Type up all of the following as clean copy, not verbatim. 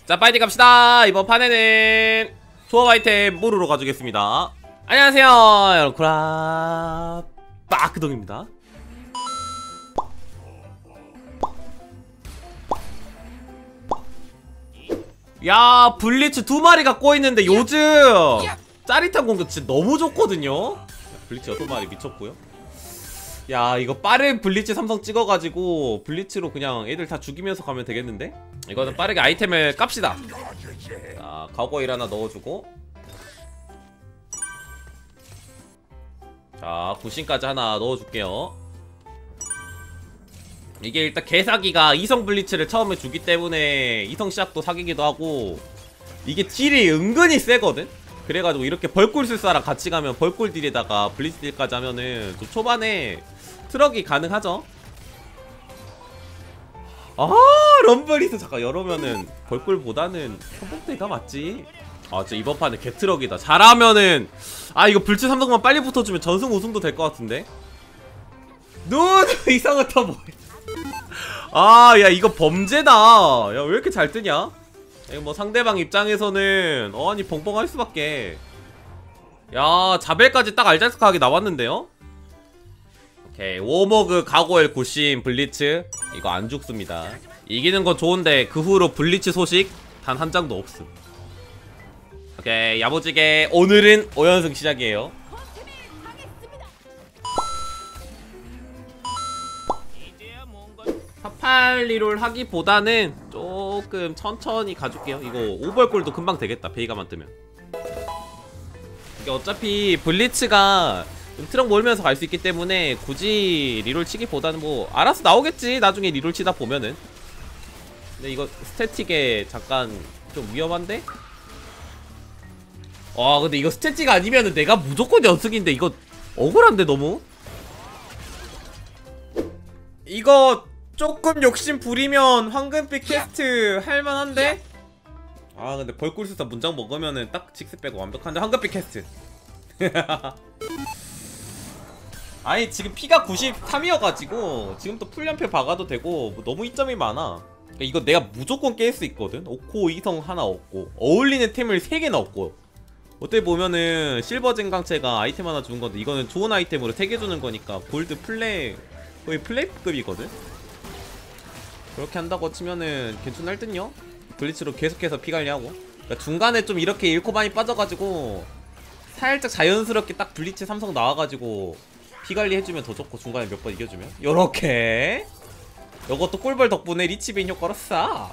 자, 파이팅 갑시다. 이번 판에는 조합 아이템 모르러 가주겠습니다. 안녕하세요, 여러분. 쿠라 빠크동입니다. 야, 블리츠 2마리가 꼬있는데 요즘 짜릿한 공격 진짜 너무 좋거든요. 블리츠 6마리 미쳤고요. 야, 이거 빠른 블리츠 삼성 찍어가지고 블리츠로 그냥 애들 다 죽이면서 가면 되겠는데? 이거는 빠르게 아이템을 깝시다. 자, 가고일 하나 넣어주고, 자, 구신까지 하나 넣어줄게요. 이게 일단 개사기가 이성 블리츠를 처음에 주기 때문에 이성 시작도 사기기도 하고, 이게 딜이 은근히 세거든? 그래가지고 이렇게 벌꿀 술사랑 같이 가면 벌꿀 딜에다가 블리츠 딜까지 하면은 좀 초반에 트럭이 가능하죠? 아, 럼블리스 잠깐 이러면은 벌꿀보다는 선봉대가 맞지? 아, 진짜 이번 판에 개트럭이다. 잘하면은, 아, 이거 불치 3등만 빨리 붙어주면 전승 우승도 될 것 같은데? 눈! 이상하다 뭐야. 아, 야, 이거 범죄다. 야, 왜 이렇게 잘 뜨냐? 이거 뭐 상대방 입장에서는 아니 벙벙할 수밖에. 야, 자벨까지 딱 알잘딱하게 나왔는데요? 오케이, 워머그, 가고엘, 구신, 블리츠 이거 안 죽습니다. 이기는 건 좋은데 그 후로 블리츠 소식 단 한 장도 없음. 오케이, 야무지게 오늘은 5연승 시작이에요. 파팔리롤 하기보다는 조금 천천히 가줄게요. 이거 오벌골도 금방 되겠다, 베이가만 뜨면. 이게 어차피 블리츠가 트럭 몰면서 갈 수 있기 때문에 굳이 리롤 치기보다는 뭐 알아서 나오겠지, 나중에 리롤 치다 보면은. 근데 이거 스태틱에 잠깐 좀 위험한데? 와, 근데 이거 스태틱 아니면은 내가 무조건 연승인데 이거 억울한데 너무? 이거 조금 욕심 부리면 황금빛 퀘스트 할만한데? 아, 근데 벌꿀수사 문장 먹으면은 딱 직스 빼고 완벽한데. 황금빛 퀘스트. 아니, 지금 피가 93이어가지고 지금 또 풀연패 박아도 되고 뭐 너무 이점이 많아. 그러니까 이거 내가 무조건 깰 수 있거든. 오코 이성 하나 얻고 어울리는 템을 3개나 얻고, 어떻게 보면은 실버 젠강체가 아이템 하나 주는 건데 이거는 좋은 아이템으로 3개 주는 거니까 골드 플레이, 거의 플레이급이거든. 그렇게 한다고 치면은 괜찮을 듯요? 블리츠로 계속해서 피관리하고. 그러니까 중간에 좀 이렇게 잃고 많이 빠져가지고 살짝 자연스럽게 딱 블리츠 삼성 나와가지고 피관리 해주면 더 좋고, 중간에 몇 번 이겨주면 요렇게. 요것도 꿀벌 덕분에 리치베인 효과로 싸.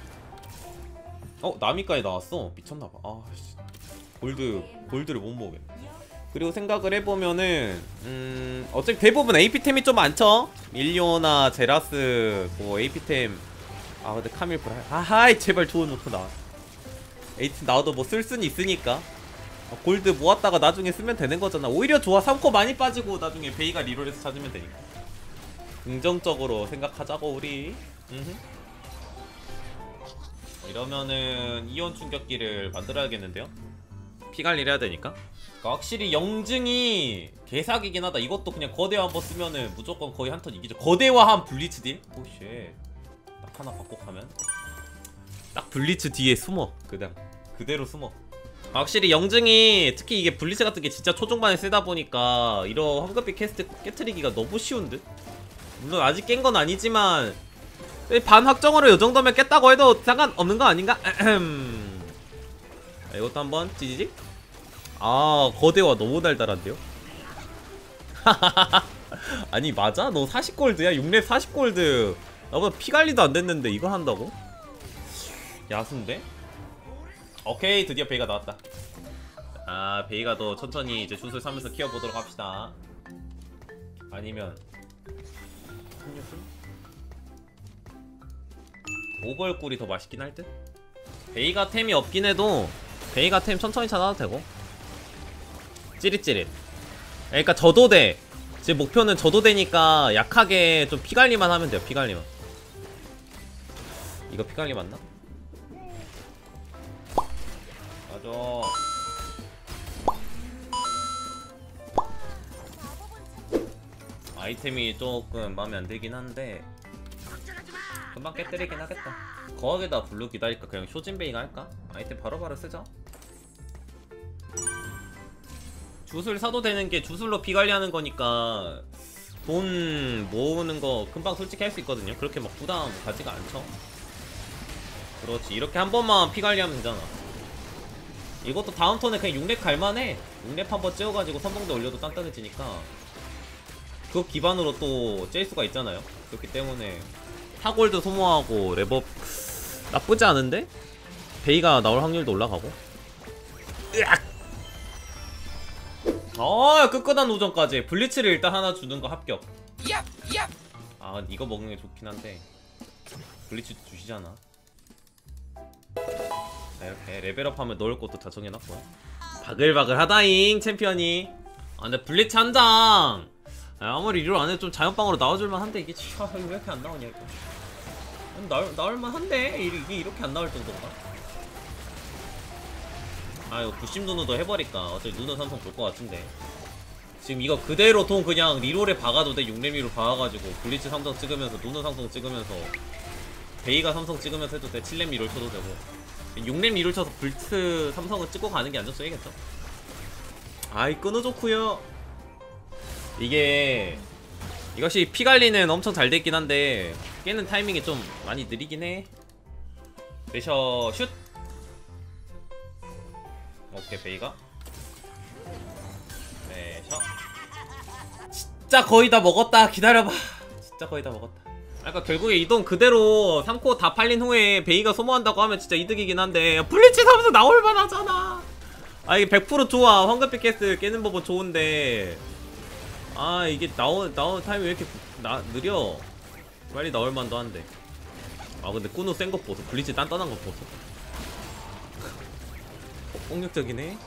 나미까지 나왔어. 미쳤나봐. 아, 골드를 못 먹겠네. 그리고 생각을 해보면은 어차피 대부분 AP템이 좀 많죠? 밀리오나 제라스 뭐 AP템. 아, 근데 카밀 브라이, 아하이 제발 좋은 노트 나와. 에이트 나와도 뭐 쓸 수는 있으니까 골드 모았다가 나중에 쓰면 되는 거잖아. 오히려 좋아. 3코 많이 빠지고 나중에 베이가 리롤해서 찾으면 되니까. 긍정적으로 생각하자고 우리. 이러면은 이온 충격기를 만들어야겠는데요? 피관리를 해야 되니까. 그러니까 확실히 영증이 개사기긴 하다. 이것도 그냥 거대화 한번 쓰면은 무조건 거의 한 턴 이기죠. 거대화한 블리츠 딜? 오쉣. 딱 하나 바꿔가면 딱 블리츠 뒤에 숨어. 그냥 그대로 숨어. 확실히 영증이, 특히 이게 블리츠 같은 게 진짜 초중반에 쓰다 보니까 이런 황금빛 퀘스트 깨트리기가 너무 쉬운 듯? 물론 아직 깬 건 아니지만 반 확정으로 요 정도면 깼다고 해도 상관없는 거 아닌가? 이것도 한번 찌지직? 아, 거대화 너무 달달한데요? 아니 맞아? 너 40골드야? 6렙 40골드 나보다 피관리도 안 됐는데 이걸 한다고? 야수인데? 오케이, 드디어 베이가 나왔다. 아, 베이가 더 천천히 이제 준술 삼면서 키워보도록 합시다. 아니면 오벌꿀이 더 맛있긴 할 듯? 베이가 템이 없긴 해도 베이가 템 천천히 찾아도 되고. 찌릿찌릿. 그러니까 저도대, 제 목표는 저도대니까 약하게 좀 피관리만 하면 돼요. 피관리만. 이거 피관리 맞나? 맞아. 아이템이 조금 마음에 안 들긴 한데 금방 깨뜨리긴 하겠다. 거기다 블루 기다릴까? 그냥 쇼진베이가 할까? 아이템 바로바로 쓰자. 주술 사도 되는 게 주술로 피 관리하는 거니까 돈 모으는 거 금방 솔직히 할 수 있거든요. 그렇게 막 부담 가지가 않죠. 그렇지. 이렇게 한 번만 피 관리하면 되잖아. 이것도 다음 턴에 그냥 6렙 갈만해. 6렙 한번 째워가지고 선봉도 올려도 단단해지니까 그거 기반으로 또 째일 수가 있잖아요. 그렇기 때문에 타골드 소모하고 랩업 나쁘지 않은데? 베이가 나올 확률도 올라가고. 으악! 끄끄한 우정까지. 블리츠를 일단 하나 주는 거 합격. 아, 이거 먹는 게 좋긴 한데 블리츠 주시잖아. 자, 이렇게 레벨업 하면 넣을 것도 다 정해놨고요. 바글바글 하다잉 챔피언이. 아, 근데 블리츠 한 장 아무리 리롤 안해도 좀 자연방으로 나와줄만 한데 이게 왜 이렇게 안 나오냐 이거. 나올만 한데 이게 이렇게 안 나올 정도인가? 아, 이거 부심 누누도 해버릴까. 어차피 누누 삼성 볼 것 같은데. 지금 이거 그대로 돈 그냥 리롤에 박아도 돼. 6레미로 박아가지고 블리츠 삼성 찍으면서 누누 삼성 찍으면서 베이가 삼성 찍으면서 해도 돼. 7렘 리롤 쳐도 되고 6렘 리롤 쳐서 블리츠 삼성을 찍고 가는 게 안전 써야겠죠. 아이, 끊어 좋구요. 이게 이것이 피관리는 엄청 잘 됐긴 한데 깨는 타이밍이 좀 많이 느리긴 해. 레셔 슛. 오케이, 베이가 레셔. 진짜 거의 다 먹었다. 기다려봐. 진짜 거의 다 먹었다. 아까 결국에 이동 그대로 3코 다 팔린 후에 베이가 소모한다고 하면 진짜 이득이긴 한데 블리츠 삼성 나올만 하잖아. 아, 이게 100% 좋아. 황금빛 캐스 깨는 법은 좋은데 아, 이게 나오는 타임이 왜 이렇게 느려. 빨리 나올만도 한데. 아, 근데 꾸노 센 것 보소. 블리츠 단단한 것 보소. 폭력적이네.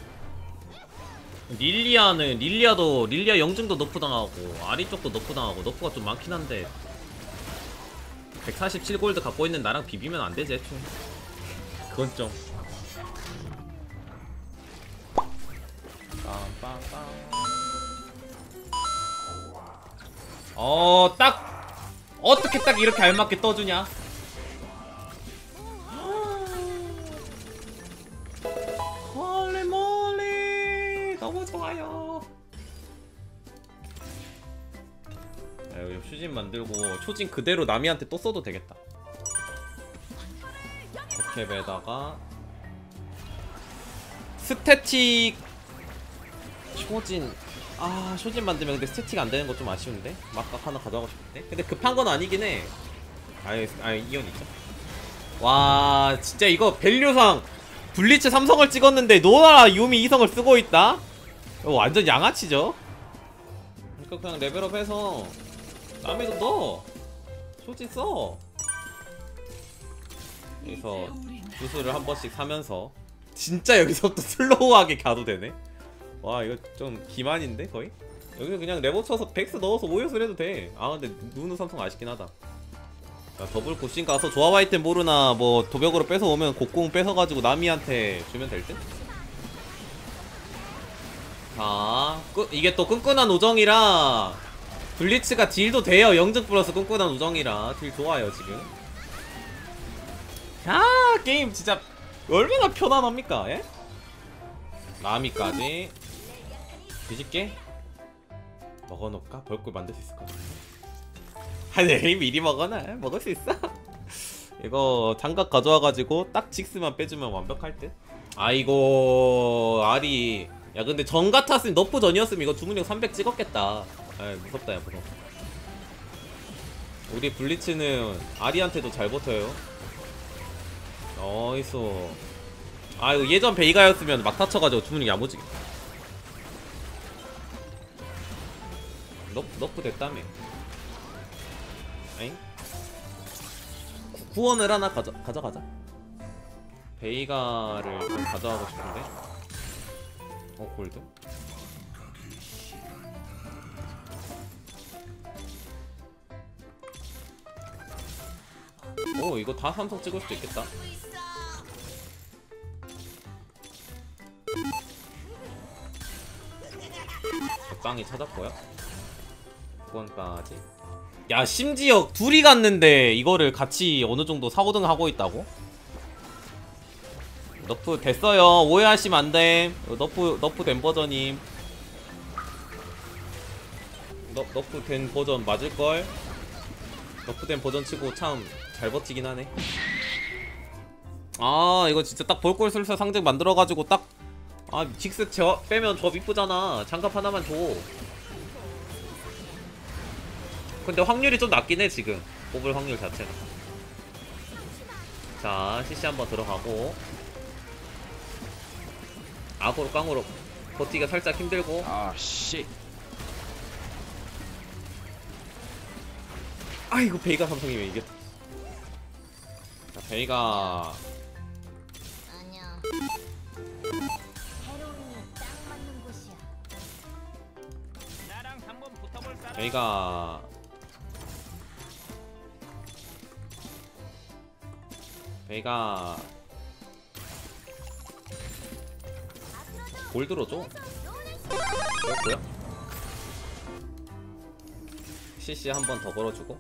릴리아 영증도 너프 당하고 아리 쪽도 너프 당하고 너프가 좀 많긴 한데 147골드 갖고 있는 나랑 비비면 안 되지 애초에. 그건 좀. 어떻게 딱 이렇게 알맞게 떠주냐? 홀리몰리 너무 좋아요. 야, 여기 슈진 만들고 초진 그대로 나미한테 또 써도 되겠다. 백캡에다가 스태틱 초진. 아, 쇼진 만들면 근데 스태틱 안 되는 거 좀 아쉬운데? 막각 하나 가져가고 싶은데? 근데 급한 건 아니긴 해. 아예 이연이죠. 와, 진짜 이거 밸류상 블리츠 삼성을 찍었는데 노나라 유미 이성을 쓰고 있다? 완전 양아치죠? 그러니까 그냥 레벨업 해서 남에도 넣어. 쇼진 써. 여기서 주술을 한 번씩 사면서 진짜 여기서부터 슬로우하게 가도 되네? 와, 이거 좀 기만인데 거의? 여기 그냥 레버 쳐서 백스 넣어서 오요술 해도 돼. 아, 근데 누누 삼성 아쉽긴 하다. 자, 더블 고신 가서 조합 아이템 모르나 뭐 도벽으로 뺏어오면 곡공 뺏어가지고 나미한테 주면 될 듯? 자, 이게 또 끈끈한 우정이라 블리츠가 딜도 돼요. 영증 플러스 끈끈한 우정이라 딜 좋아요 지금. 야, 게임 진짜 얼마나 편안합니까? 예? 나미까지 뒤집게 먹어놓을까? 벌꿀 만들 수 있을 것 같아. 내일 미리 먹어놔. 먹을 수 있어. 이거 장갑 가져와가지고 딱 직스만 빼주면 완벽할 듯. 아이고, 아리. 야, 근데 전 같았으면 너프 전이었으면 이거 주문력 300 찍었겠다. 아이, 무섭다. 야, 무서워. 우리 블리츠는 아리한테도 잘 버텨요. 어이소. 아, 이거 예전 베이가였으면 막 다쳐가지고 주문력 야무지게. 너프 됐다며. 아잉? 구원을 하나 가져가자. 베이가를 좀 가져가고 싶은데. 골드. 오, 이거 다 삼성 찍을 수도 있겠다. 적당히 찾았고요. 구원까지. 야 심지어 둘이 갔는데 이거를 같이 어느정도 사고등 하고 있다고? 너프 됐어요. 오해하시면 안돼. 너프 된 버전임. 너프 된 버전 맞을걸? 너프 된 버전 치고 참 잘 버티긴 하네. 아 이거 진짜 딱 볼꼴술사 상징 만들어가지고 딱 직스 빼면 저 이쁘잖아. 장갑 하나만 줘. 근데 확률이 좀 낮긴 해 지금. 뽑을 확률 자체가. 자 CC 한번 들어가고 악으로 깡으로 버티기가 살짝 힘들고. 씨. 아이고 베이가 삼성이면 이겼다. 자 베이가 아니야. 헤로인이 딱 맞는 곳이야. 나랑 한번 붙어볼 사람. 베이가 골 들어줘. 그렇고요. CC 한 번 더 걸어주고.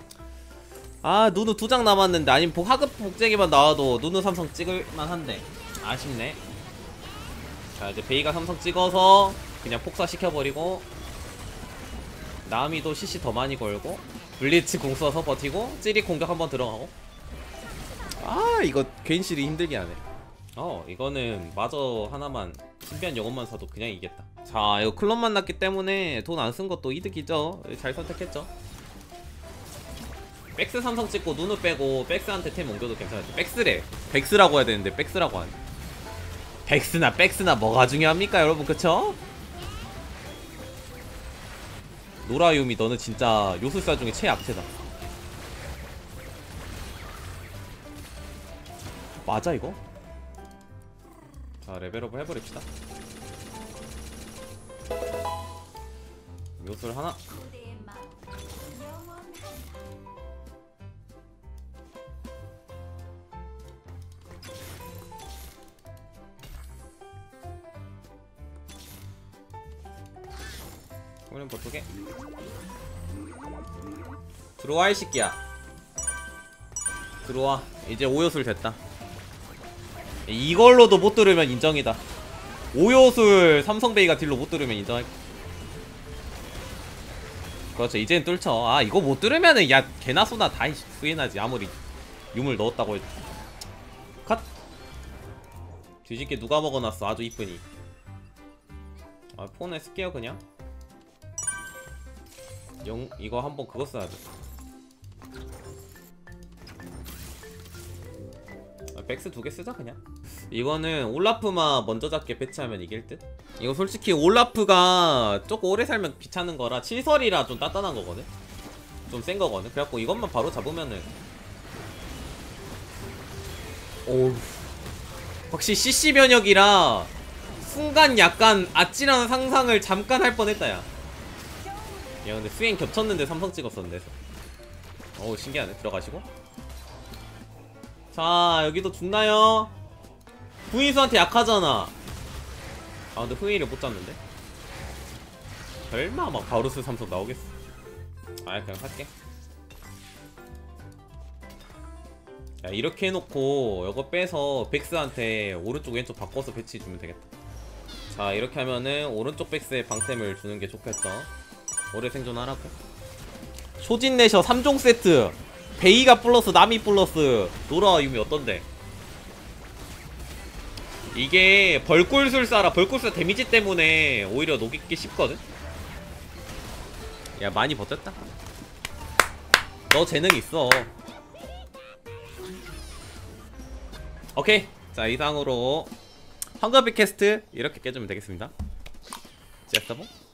누누 2장 남았는데 아니면 하급 복제기만 나와도 누누 삼성 찍을만 한데 아쉽네. 자 이제 베이가 삼성 찍어서 그냥 폭사시켜버리고 나미도 CC 더 많이 걸고 블리츠 공 써서 버티고 찌릿 공격 한번 들어가고. 이거 괜시리 힘들게 하네. 이거는 마저 하나만 신비한 영혼만 사도 그냥 이겼다. 자 이거 클럽 만났기 때문에 돈 안 쓴 것도 이득이죠. 잘 선택했죠. 백스 삼성 찍고 누누 빼고 백스한테 템 옮겨도 괜찮았지. 백스래. 백스라고 해야 되는데 백스라고 하네. 백스나 백스나 뭐가 중요합니까 여러분, 그쵸? 노라유미 너는 진짜 요술사 중에 최약체다. 맞아 이거? 자 레벨업을 해버립시다. 요술 하나. 오늘 버프게 들어와 이 새끼야. 들어와. 이제 5요술 됐다. 이걸로도 못 들으면 인정이다. 5요술 삼성베이가 딜로 못 들으면 인정할. 그렇죠. 이제는 뚫쳐. 이거 못 들으면은 야 개나 소나 다 후회나지. 아무리 유물 넣었다고 해도. 컷. 뒤집게 누가 먹어놨어. 아주 이쁘니. 폰에 쓸게요 그냥. 이거 한번 그거 써야 돼. 백스 2개 쓰자 그냥. 이거는 올라프만 먼저 잡게 배치하면 이길 듯? 이거 솔직히 올라프가 조금 오래 살면 귀찮은 거라 7설이라 좀 단단한 거거든? 좀 센 거거든? 그래갖고 이것만 바로 잡으면은 오우 확실히 CC 면역이라 순간 약간 아찔한 상상을 잠깐 할 뻔했다 야. 야 근데 수행 겹쳤는데 삼성 찍었었는데. 어우 신기하네. 들어가시고. 자 여기도 죽나요? 후인수한테 약하잖아. 근데 후인을 못 잡는데? 설마 막 바루스 삼성 나오겠어. 그냥 살게. 야 이렇게 해놓고 이거 빼서 백스한테 오른쪽 왼쪽 바꿔서 배치해주면 되겠다. 자 이렇게 하면은 오른쪽 백스에 방템을 주는 게 좋겠죠. 오래 생존하라고. 소진내셔 3종 세트 베이가 플러스 나미 플러스 노라 유미 어떤데? 이게 벌꿀술사라 벌꿀술사 데미지 때문에 오히려 녹이기 쉽거든? 야 많이 버텼다. 너 재능 있어. 오케이. 자 이상으로 황금빛 캐스트 이렇게 깨주면 되겠습니다. 제스터보